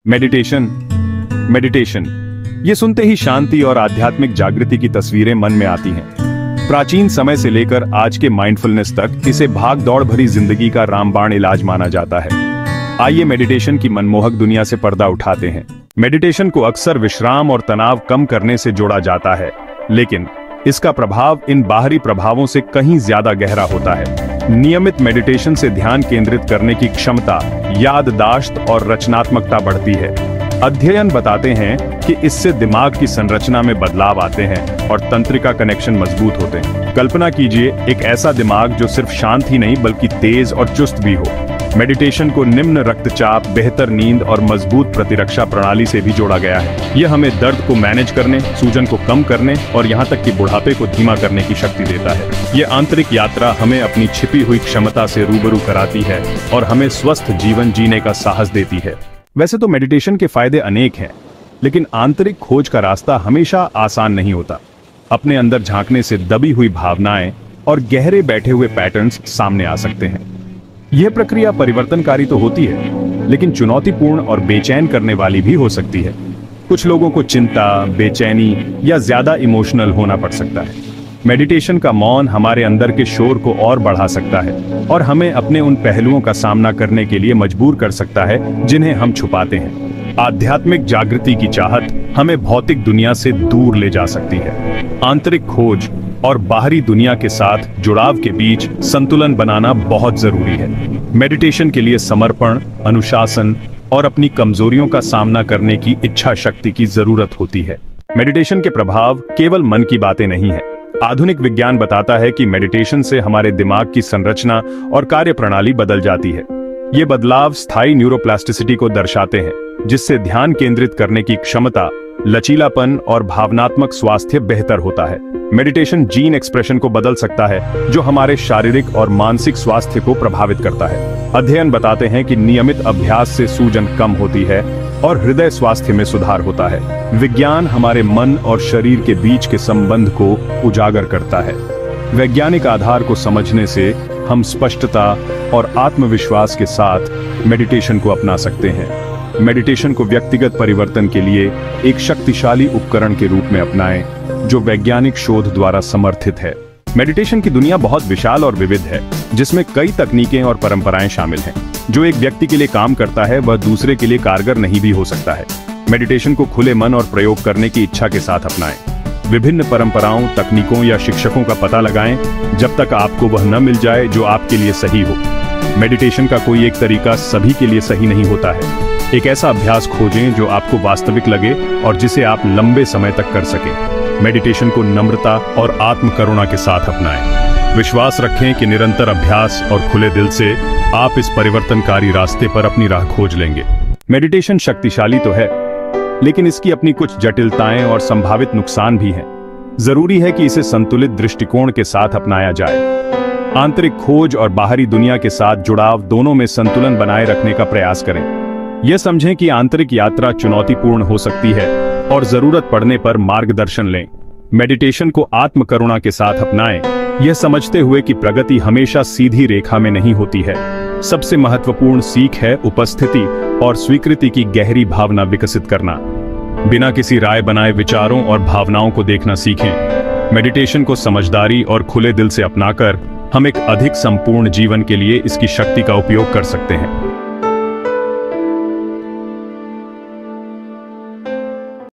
Meditation. Meditation, ये सुनते ही शांति और आध्यात्मिक जागृति की तस्वीरें मन में आती हैं। प्राचीन समय से लेकर आज के माइंडफुलनेस तक इसे भाग दौड़ भरी जिंदगी का रामबाण इलाज माना जाता है। आइए मेडिटेशन की मनमोहक दुनिया से पर्दा उठाते हैं। मेडिटेशन को अक्सर विश्राम और तनाव कम करने से जोड़ा जाता है, लेकिन इसका प्रभाव इन बाहरी प्रभावों से कहीं ज्यादा गहरा होता है। नियमित मेडिटेशन से ध्यान केंद्रित करने की क्षमता, याददाश्त और रचनात्मकता बढ़ती है। अध्ययन बताते हैं कि इससे दिमाग की संरचना में बदलाव आते हैं और तंत्रिका कनेक्शन मजबूत होते हैं। कल्पना कीजिए एक ऐसा दिमाग जो सिर्फ शांत ही नहीं बल्कि तेज और चुस्त भी हो। मेडिटेशन को निम्न रक्तचाप, बेहतर नींद और मजबूत प्रतिरक्षा प्रणाली से भी जोड़ा गया है। यह हमें दर्द को मैनेज करने, सूजन को कम करने और यहाँ तक कि बुढ़ापे को धीमा करने की शक्ति देता है। यह आंतरिक यात्रा हमें अपनी छिपी हुई क्षमता से रूबरू कराती है और हमें स्वस्थ जीवन जीने का साहस देती है। वैसे तो मेडिटेशन के फायदे अनेक हैं, लेकिन आंतरिक खोज का रास्ता हमेशा आसान नहीं होता। अपने अंदर झांकने से दबी हुई भावनाएं और गहरे बैठे हुए पैटर्न्स सामने आ सकते हैं। यह प्रक्रिया परिवर्तनकारी तो होती है, लेकिन चुनौतीपूर्ण और बेचैन करने वाली भी हो सकती है। कुछ लोगों को चिंता, बेचैनी या ज्यादा इमोशनल होना पड़ सकता है। मेडिटेशन का मौन हमारे अंदर के शोर को और बढ़ा सकता है और हमें अपने उन पहलुओं का सामना करने के लिए मजबूर कर सकता है जिन्हें हम छुपाते हैं। आध्यात्मिक जागृति की चाहत हमें भौतिक दुनिया से दूर ले जा सकती है। आंतरिक खोज और बाहरी दुनिया के साथ जुड़ाव के बीच संतुलन बनाना बहुत जरूरी है। मेडिटेशन के लिए समर्पण, अनुशासन और अपनी कमजोरियों का सामना करने की इच्छा शक्ति की जरूरत होती है। मेडिटेशन के प्रभाव केवल मन की बातें नहीं है। आधुनिक विज्ञान बताता है कि मेडिटेशन से हमारे दिमाग की संरचना और कार्यप्रणाली बदल जाती है। ये बदलाव स्थायी न्यूरोप्लास्टिसिटी को दर्शाते हैं, जिससे ध्यान केंद्रित करने की क्षमता, लचीलापन और भावनात्मक स्वास्थ्य बेहतर होता है। मेडिटेशन जीन एक्सप्रेशन को बदल सकता है, जो हमारे शारीरिक और मानसिक स्वास्थ्य को प्रभावित करता है। अध्ययन बताते हैं कि नियमित अभ्यास से सूजन कम होती है और हृदय स्वास्थ्य में सुधार होता है। विज्ञान हमारे मन और शरीर के बीच के संबंध को उजागर करता है। वैज्ञानिक आधार को समझने से हम स्पष्टता और आत्मविश्वास के साथ मेडिटेशन को अपना सकते हैं। मेडिटेशन को व्यक्तिगत परिवर्तन के लिए एक शक्तिशाली उपकरण के रूप में अपनाएं, जो वैज्ञानिक शोध द्वारा समर्थित है। मेडिटेशन की दुनिया बहुत विशाल और विविध है, जिसमें कई तकनीकें और परंपराएं शामिल हैं। जो एक व्यक्ति के लिए काम करता है वह दूसरे के लिए कारगर नहीं भी हो सकता है। मेडिटेशन को खुले मन और प्रयोग करने की इच्छा के साथ अपनाएं। विभिन्न परंपराओं, तकनीकों या शिक्षकों का पता लगाएं, जब तक आपको वह न मिल जाए जो आपके लिए सही हो। मेडिटेशन का कोई एक तरीका सभी के लिए सही नहीं होता है। एक ऐसा अभ्यास खोजें जो आपको वास्तविक लगे और जिसे आप लंबे समय तक कर सकें। मेडिटेशन को नम्रता और आत्मकरुणा के साथ अपनाएं। विश्वास रखें कि निरंतर अभ्यास और खुले दिल से आप इस परिवर्तनकारी रास्ते पर अपनी राह खोज लेंगे। मेडिटेशन शक्तिशाली तो है, लेकिन इसकी अपनी कुछ जटिलताएं और संभावित नुकसान भी हैं। जरूरी है कि इसे संतुलित दृष्टिकोण के साथ अपनाया जाए। आंतरिक खोज और बाहरी दुनिया के साथ जुड़ाव दोनों में संतुलन बनाए रखने का प्रयास करें। यह समझें कि आंतरिक यात्रा चुनौतीपूर्ण हो सकती है और जरूरत पड़ने पर मार्गदर्शन लें। मेडिटेशन को आत्मकरुणा के साथ अपनाएं, यह समझते हुए कि प्रगति हमेशा सीधी रेखा में नहीं होती है। सबसे महत्वपूर्ण सीख है उपस्थिति और स्वीकृति की गहरी भावना विकसित करना। बिना किसी राय बनाए विचारों और भावनाओं को देखना सीखें। मेडिटेशन को समझदारी और खुले दिल से अपनाकर हम एक अधिक संपूर्ण जीवन के लिए इसकी शक्ति का उपयोग कर सकते हैं।